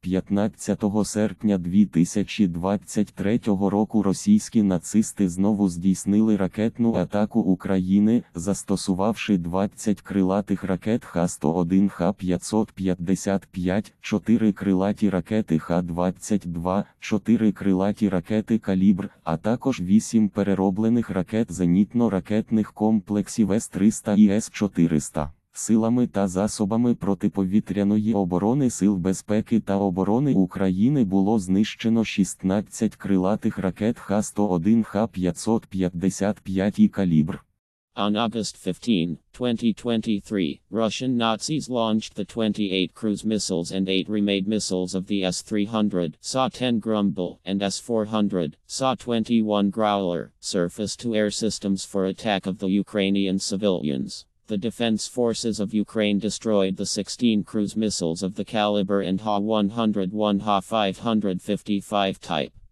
15 серпня 2023 року російські нацисти знову здійснили ракетну атаку України, застосувавши 20 крилатих ракет Х-101, Х-555, 4 крилаті ракети Х-22, 4 крилаті ракети «Калібр», а також 8 перероблених ракет зенітно-ракетних комплексів С-300 і С-400. Силами та засобами протиповітряної оборони Сил безпеки та оборони України було знищено 16 крилатих ракет Х-101, Х-555 і «Калібр». On August 15, 2023, Russian Nazis launched the 28 cruise missiles and 8 remade missiles of the S-300, SA-10 Grumble, and S-400, SA-21 Growler, surface-to-air systems for attack of the Ukrainian civilians. The defense forces of Ukraine destroyed the 16 cruise missiles of the Caliber and Ha-101, Ha-555 type.